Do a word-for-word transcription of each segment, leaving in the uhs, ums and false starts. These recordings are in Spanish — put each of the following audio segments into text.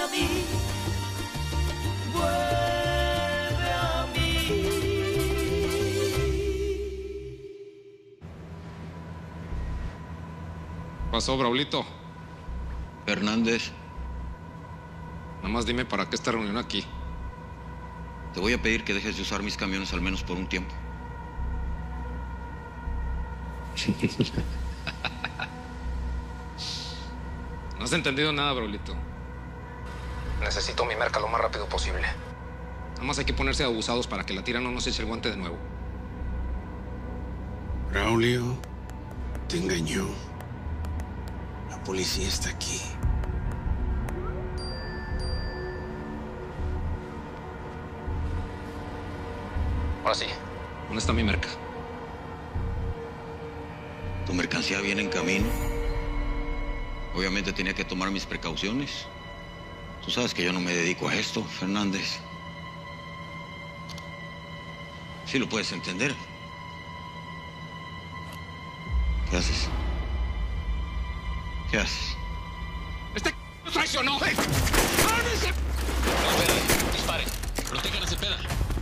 a mí, vuelve a mí. ¿Qué pasó, Braulito? Hernández. Nada más dime para qué esta reunión aquí. Te voy a pedir que dejes de usar mis camiones al menos por un tiempo. No has entendido nada, Braulito. Necesito mi merca lo más rápido posible. Nada más hay que ponerse abusados para que la tira no nos eche el guante de nuevo. Braulio te engañó. La policía está aquí. Ahora sí, ¿dónde está mi merca? Tu mercancía viene en camino. Obviamente tenía que tomar mis precauciones. Tú sabes que yo no me dedico a esto, Fernández. Sí lo puedes entender. ¿Qué haces? ¿Qué haces? ¡Este c*** traicionó! ¡Hey! ¡Ármense! No, esperen, disparen. Protejan a Cepeda.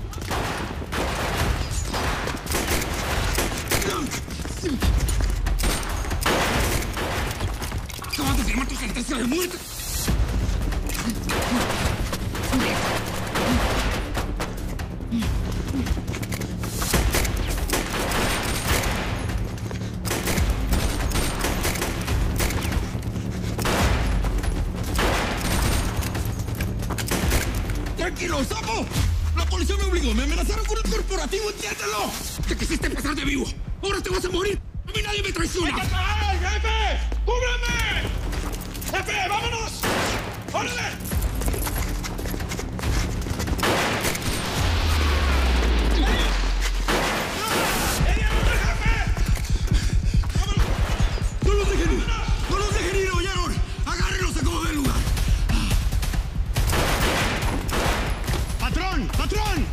Acabas de firmar tu sentencia de muerte. ¡Tranquilo, sapo! La policía me obligó, me amenazaron con el corporativo, entiéndelo. Te quisiste pasar de vivo. Ahora te vas a morir. A mí nadie me traiciona. ¡Hay que acabar, jefe! ¡Cúbreme! ¡Jefe, vámonos! ¡Órale! ¡No los dejen ir! ¡No los dejen ir, oyeron! ¡Agárrenlos a como del lugar! ¡Patrón! ¡Patrón!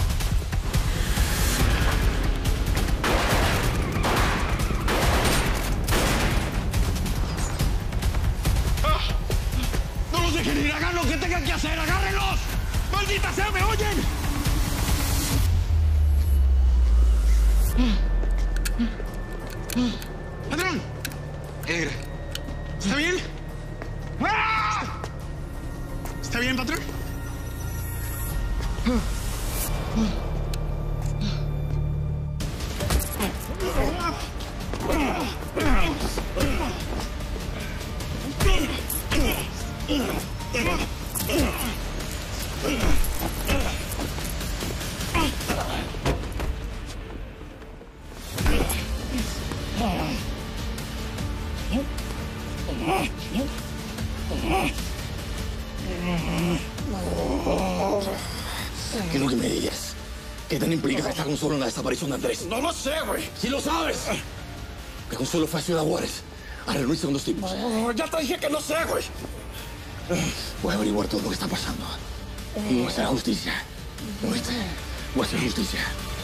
¡No los dejen ir! ¡Hagan lo que tengan que hacer! ¡Agárrenlos! ¡Maldita sea, me oyen! ¡Patrón! Edgar. ¿Está bien? ¡Ah! ¿Está bien, patrón? ¿Qué es lo que me digas? ¿Qué tan implicada está Consuelo en la desaparición de Andrés? No lo sé, güey. ¡Sí lo sabes! Que Consuelo fue a Ciudad Juárez a reunirse con dos tipos. No, ya te dije que no sé, güey. Voy a averiguar todo lo que está pasando. Y voy a hacer justicia. ¿Oíste? Voy a hacer justicia.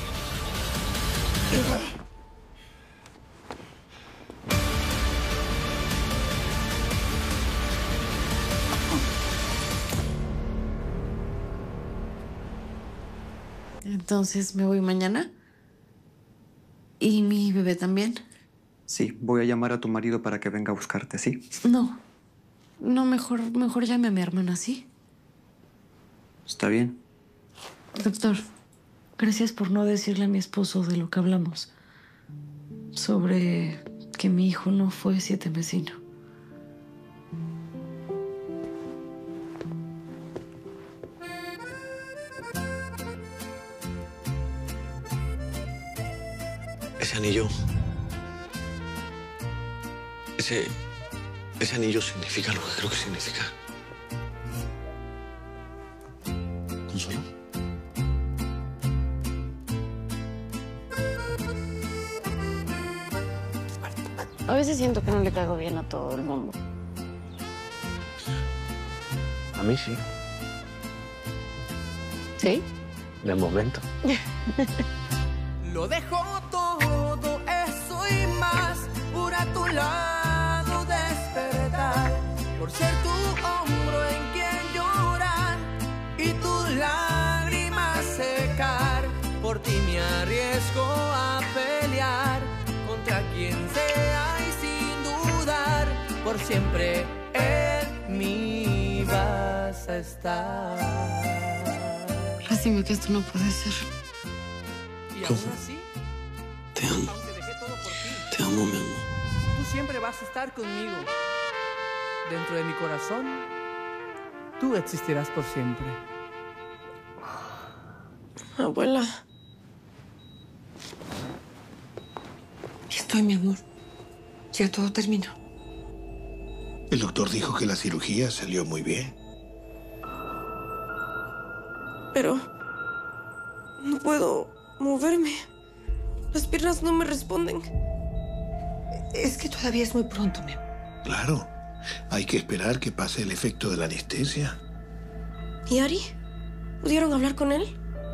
Entonces me voy mañana. ¿Y mi bebé también? Sí, voy a llamar a tu marido para que venga a buscarte, ¿sí? No. No, mejor, mejor llame a mi hermana, ¿sí? Está bien. Doctor, gracias por no decirle a mi esposo de lo que hablamos. Sobre que mi hijo no fue siete vecino. Ese anillo... Ese... Ese anillo significa lo que creo que significa. ¿Consuelo? A veces siento que no le caigo bien a todo el mundo. A mí sí. ¿Sí? De momento. Lo dejo todo, eso y más, por a tu lado despertar, por ser tu hombro en quien yo siempre en mí vas a estar. Lástima que esto no puede ser. Y aún así, te amo. aunque dejé todo por ti, Te amo, mi amor. tú siempre vas a estar conmigo. Dentro de mi corazón, tú existirás por siempre. Abuela. Estoy, mi amor. Ya todo terminó. El doctor dijo que la cirugía salió muy bien. Pero no puedo moverme. Las piernas no me responden. Es que todavía es muy pronto, mi amor. Claro. Hay que esperar que pase el efecto de la anestesia. ¿Y Ari? ¿Pudieron hablar con él?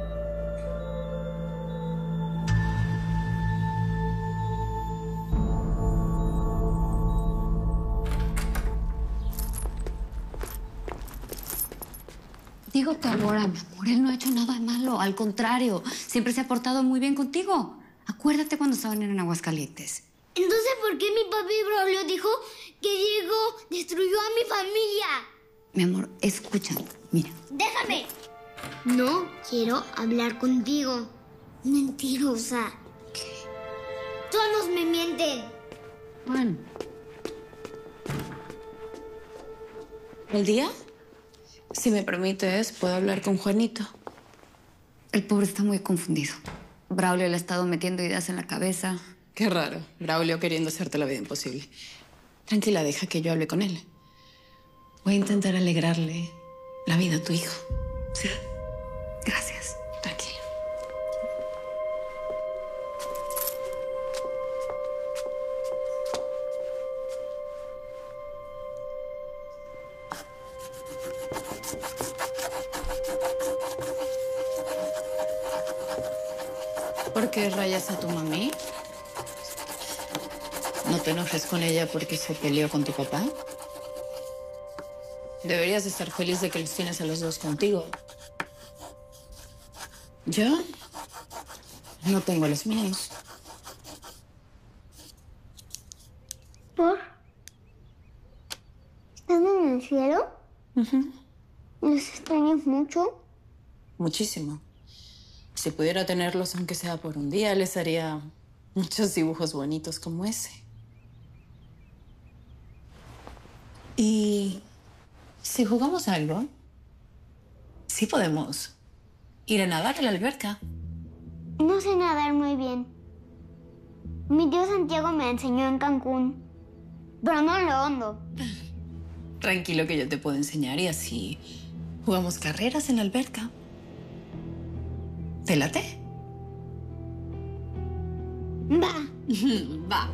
Digo que ahora, mi amor, él no ha hecho nada malo. Al contrario, siempre se ha portado muy bien contigo. Acuérdate cuando estaban en Aguascalientes. Entonces, ¿por qué mi papi Braulio dijo que Diego destruyó a mi familia? Mi amor, escúchame, mira. ¡Déjame! No quiero hablar contigo. Mentirosa. ¿Qué? Todos me mienten. Bueno. ¿El día? Si me permites, puedo hablar con Juanito. El pobre está muy confundido. Braulio le ha estado metiendo ideas en la cabeza. Qué raro. Braulio queriendo hacerte la vida imposible. Tranquila, deja que yo hable con él. Voy a intentar alegrarle la vida a tu hijo. ¿Sí? Gracias. Tranquila. ¿Por qué rayas a tu mami? ¿No te enojes con ella porque se peleó con tu papá? Deberías estar feliz de que los tienes a los dos contigo. Yo no tengo a los míos. ¿Por? ¿Están en el cielo? Uh-huh. ¿Los extrañas mucho? Muchísimo. Si pudiera tenerlos, aunque sea por un día, les haría muchos dibujos bonitos como ese. ¿Y si jugamos algo? Sí podemos ir a nadar en la alberca. No sé nadar muy bien. Mi tío Santiago me enseñó en Cancún, pero no lo hondo. Tranquilo que yo te puedo enseñar y así jugamos carreras en la alberca. ¿Te late? Va. Va.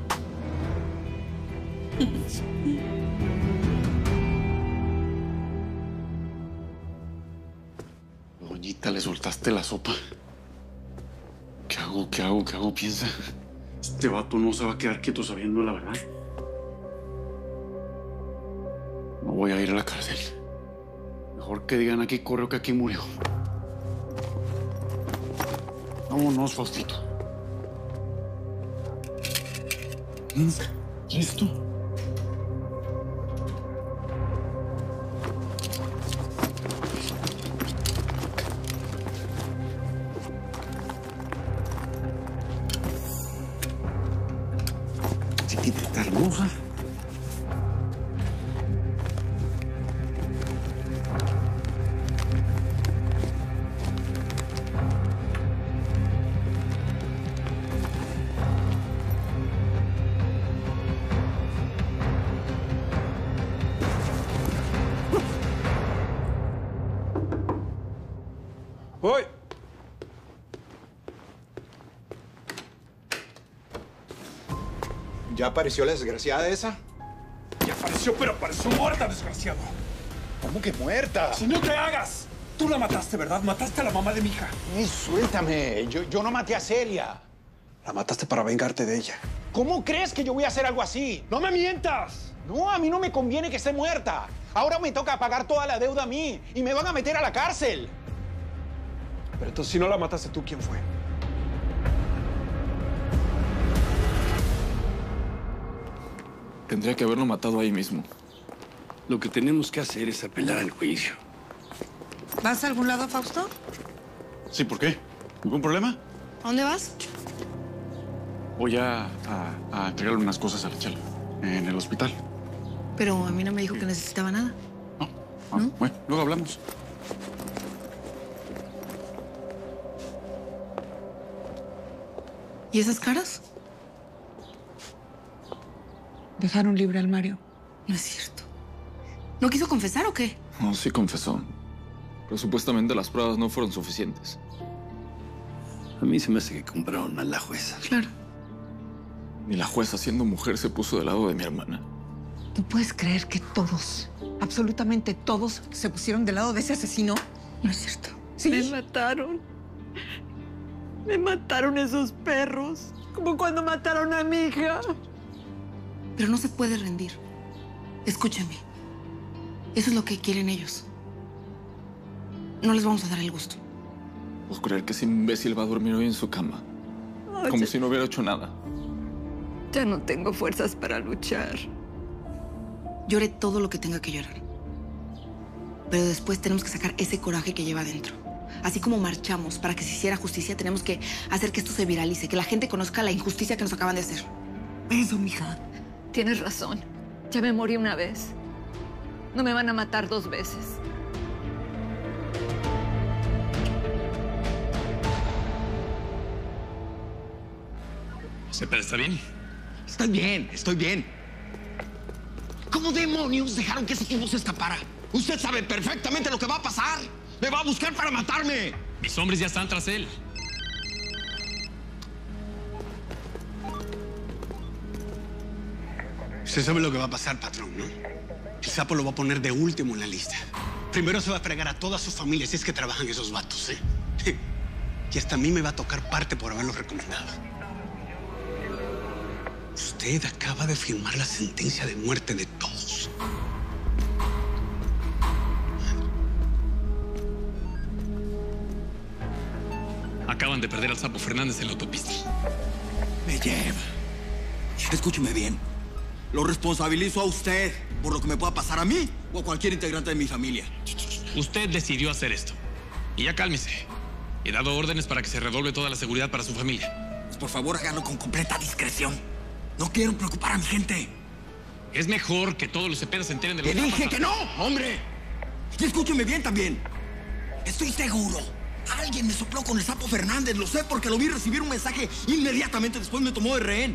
Doñita, le soltaste la sopa. ¿Qué hago? ¿Qué hago? ¿Qué hago? Piensa. Este vato no se va a quedar quieto sabiendo la verdad. No voy a ir a la cárcel. Mejor que digan aquí corrió que aquí murió. Vámonos, Faustito. ¿Listo? Chiquita, está hermosa. ¡Voy! ¿Ya apareció la desgraciada esa? Ya apareció, pero apareció muerta, desgraciado. ¿Cómo que muerta? ¡Si no te hagas! Tú la mataste, ¿verdad? Mataste a la mamá de mi hija. Ey, suéltame. Yo, yo no maté a Celia. La mataste para vengarte de ella. ¿Cómo crees que yo voy a hacer algo así? ¡No me mientas! No, a mí no me conviene que esté muerta. Ahora me toca pagar toda la deuda a mí y me van a meter a la cárcel. Pero entonces, si no la mataste tú, ¿quién fue? Tendría que haberlo matado ahí mismo. Lo que tenemos que hacer es apelar al juicio. ¿Vas a algún lado, Fausto? Sí, ¿por qué? ¿Algún problema? ¿A dónde vas? Voy a, a, a entregarle unas cosas a la Chela en el hospital. Pero a mí no me dijo que necesitaba nada. Ah, ¿no? Bueno, luego hablamos. ¿Y esas caras? Dejaron libre al Mario. No es cierto. ¿No quiso confesar o qué? No, sí confesó. Pero supuestamente las pruebas no fueron suficientes. A mí se me hace que compraron a la jueza. Claro. Ni la jueza, siendo mujer, se puso del lado de mi hermana. ¿Tú puedes creer que todos, absolutamente todos, se pusieron del lado de ese asesino? No es cierto. ¿Sí? Me mataron. Me mataron esos perros. Como cuando mataron a mi hija. Pero no se puede rendir. Escúchame. Eso es lo que quieren ellos. No les vamos a dar el gusto. ¿Puedo creer que ese imbécil va a dormir hoy en su cama? Ay, Como ya, si no hubiera hecho nada. ya no tengo fuerzas para luchar. Llore todo lo que tenga que llorar. Pero después tenemos que sacar ese coraje que lleva adentro. Así como marchamos para que se hiciera justicia, tenemos que hacer que esto se viralice, que la gente conozca la injusticia que nos acaban de hacer. Eso, mija. Tienes razón. Ya me morí una vez. No me van a matar dos veces. Cepeda, ¿está bien? Estoy bien, estoy bien. ¿Cómo demonios dejaron que ese tipo se escapara? Usted sabe perfectamente lo que va a pasar. Me va a buscar para matarme. Mis hombres ya están tras él. Usted sabe lo que va a pasar, patrón, ¿no? El sapo lo va a poner de último en la lista. Primero se va a fregar a toda su familia si es que trabajan esos vatos, ¿eh? Y hasta a mí me va a tocar parte por haberlos recomendado. Usted acaba de firmar la sentencia de muerte de todos. Acaban de perder al Sapo Fernández en la autopista. Me lleva. Escúcheme bien. Lo responsabilizo a usted por lo que me pueda pasar a mí o a cualquier integrante de mi familia. Usted decidió hacer esto. Y ya cálmese. He dado órdenes para que se redoble toda la seguridad para su familia. Pues por favor, háganlo con completa discreción. No quiero preocupar a mi gente. Es mejor que todos los Cepedas se enteren de lo ¡Te que dije está que no, hombre! Y escúcheme bien también. Estoy seguro. Alguien me sopló con el Sapo Fernández. Lo sé porque lo vi recibir un mensaje inmediatamente después me tomó de rehén.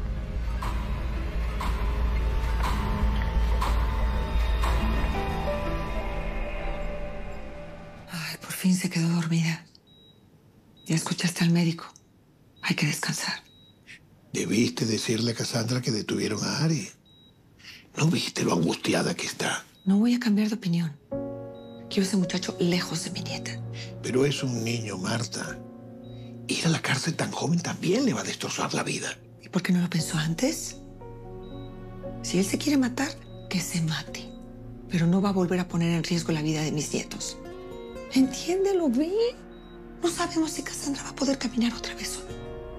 Ay, por fin se quedó dormida. Ya escuchaste al médico. Hay que descansar. Debiste decirle a Cassandra que detuvieron a Ari. ¿No viste lo angustiada que está? No voy a cambiar de opinión. Quiero a ese muchacho lejos de mi nieta. Pero es un niño, Marta. Ir a la cárcel tan joven también le va a destrozar la vida. ¿Y por qué no lo pensó antes? Si él se quiere matar, que se mate. Pero no va a volver a poner en riesgo la vida de mis nietos. Entiéndelo bien. No sabemos si Cassandra va a poder caminar otra vez o no.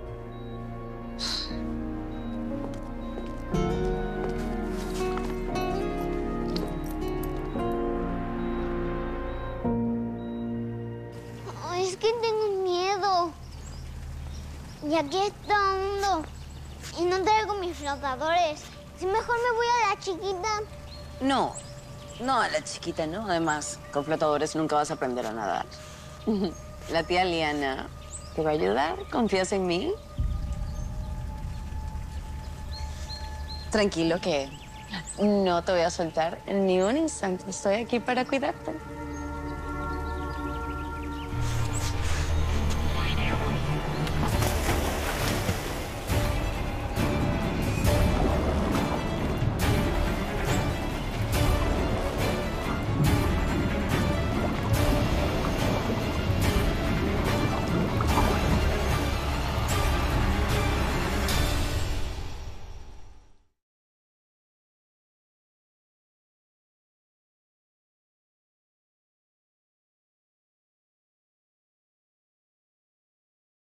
Ay, es que tengo miedo. Y aquí está hondo. Y no traigo mis flotadores. Si mejor me voy a la chiquita. No, no a la chiquita, ¿no? Además, con flotadores nunca vas a aprender a nadar. La tía Liana te va a ayudar. ¿Confías en mí? Tranquilo que no te voy a soltar en ni un instante. Estoy aquí para cuidarte.